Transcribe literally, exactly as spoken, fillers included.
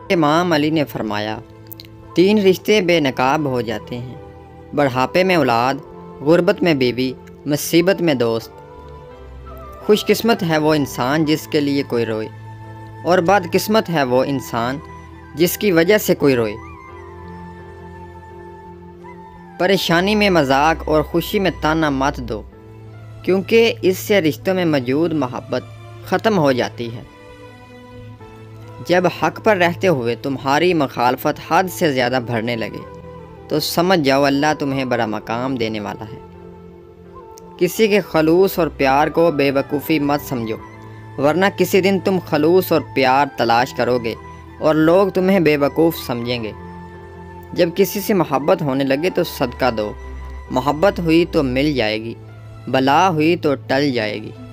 इमाम अली ने फरमाया, तीन रिश्ते बेनकाब हो जाते हैं, बढ़ापे में औलाद, गुर्बत में बीवी, मुसीबत में दोस्त। खुशकिस्मत है वो इंसान जिसके लिए कोई रोए, और बदकिस्मत है वो इंसान जिसकी वजह से कोई रोए। परेशानी में मजाक और खुशी में ताना मत दो, क्योंकि इससे रिश्तों में मौजूद मोहब्बत ख़त्म हो जाती है। जब हक़ पर रहते हुए तुम्हारी मुखालफत हद से ज़्यादा बढ़ने लगे तो समझ जाओ अल्लाह तुम्हें बड़ा मकाम देने वाला है। किसी के खलूस और प्यार को बेवकूफ़ी मत समझो, वरना किसी दिन तुम खलूस और प्यार तलाश करोगे और लोग तुम्हें बेवकूफ़ समझेंगे। जब किसी से मोहब्बत होने लगे तो सदका दो, मोहब्बत हुई तो मिल जाएगी, बला हुई तो टल जाएगी।